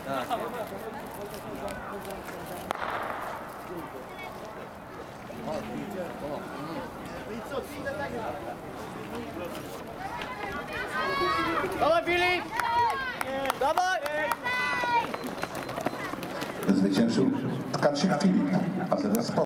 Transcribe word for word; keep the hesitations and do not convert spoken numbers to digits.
Dawaj, Filip! Dawaj! Zwyciężył Tkaczyk Filip, a teraz